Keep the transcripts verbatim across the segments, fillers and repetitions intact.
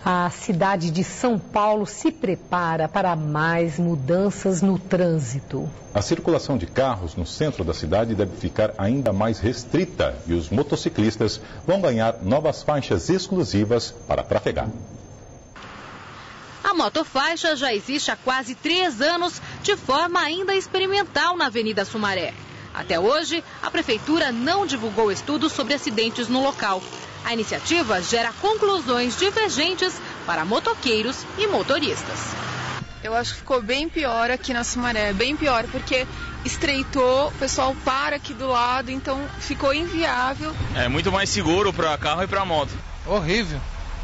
A cidade de São Paulo se prepara para mais mudanças no trânsito. A circulação de carros no centro da cidade deve ficar ainda mais restrita e os motociclistas vão ganhar novas faixas exclusivas para trafegar. A motofaixa já existe há quase três anos, de forma ainda experimental na Avenida Sumaré. Até hoje, a Prefeitura não divulgou estudos sobre acidentes no local. A iniciativa gera conclusões divergentes para motoqueiros e motoristas. Eu acho que ficou bem pior aqui na Sumaré, bem pior, porque estreitou, o pessoal para aqui do lado, então ficou inviável. É muito mais seguro para carro e para moto. Horrível.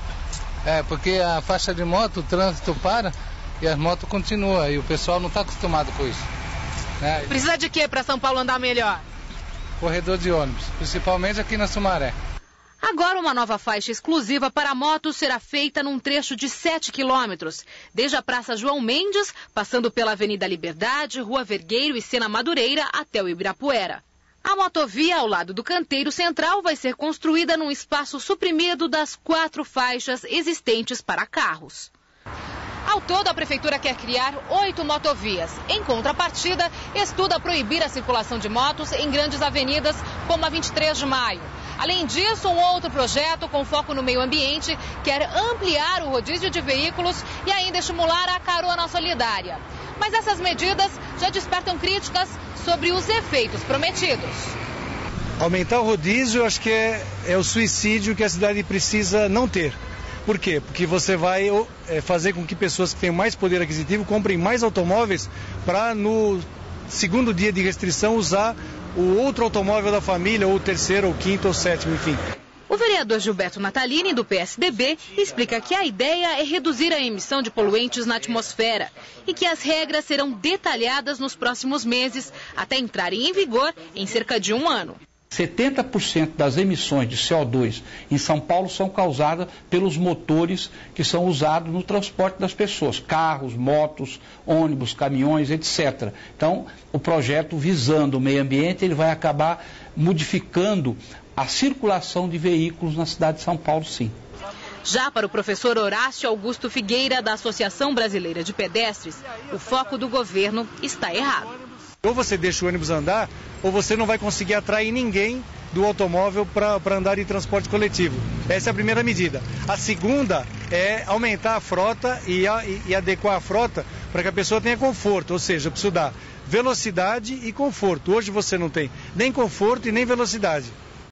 É, porque a faixa de moto, o trânsito para e as motos continuam e o pessoal não está acostumado com isso. Né? Precisa de quê para São Paulo andar melhor? Corredor de ônibus, principalmente aqui na Sumaré. Agora uma nova faixa exclusiva para motos será feita num trecho de sete quilômetros, desde a Praça João Mendes, passando pela Avenida Liberdade, Rua Vergueiro e Sena Madureira até o Ibirapuera. A motovia ao lado do canteiro central vai ser construída num espaço suprimido das quatro faixas existentes para carros. Ao todo, a Prefeitura quer criar oito motovias. Em contrapartida, estuda proibir a circulação de motos em grandes avenidas, como a vinte e três de maio. Além disso, um outro projeto com foco no meio ambiente quer ampliar o rodízio de veículos e ainda estimular a carona solidária. Mas essas medidas já despertam críticas sobre os efeitos prometidos. Aumentar o rodízio, eu acho que é, é o suicídio que a cidade precisa não ter. Por quê? Porque você vai é, fazer com que pessoas que têm mais poder aquisitivo comprem mais automóveis para no segundo dia de restrição usar o outro automóvel da família, ou o terceiro, ou quinto, ou sétimo, enfim. O vereador Gilberto Natalini, do P S D B, explica que a ideia é reduzir a emissão de poluentes na atmosfera e que as regras serão detalhadas nos próximos meses, até entrarem em vigor em cerca de um ano. setenta por cento das emissões de C O dois em São Paulo são causadas pelos motores que são usados no transporte das pessoas, carros, motos, ônibus, caminhões, etcétera. Então, o projeto visando o meio ambiente, ele vai acabar modificando a circulação de veículos na cidade de São Paulo, sim. Já para o professor Horácio Augusto Figueira, da Associação Brasileira de Pedestres, o foco do governo está errado. Ou você deixa o ônibus andar, ou você não vai conseguir atrair ninguém do automóvel para andar em transporte coletivo. Essa é a primeira medida. A segunda é aumentar a frota e, a, e adequar a frota para que a pessoa tenha conforto, ou seja, eu preciso dar velocidade e conforto. Hoje você não tem nem conforto e nem velocidade.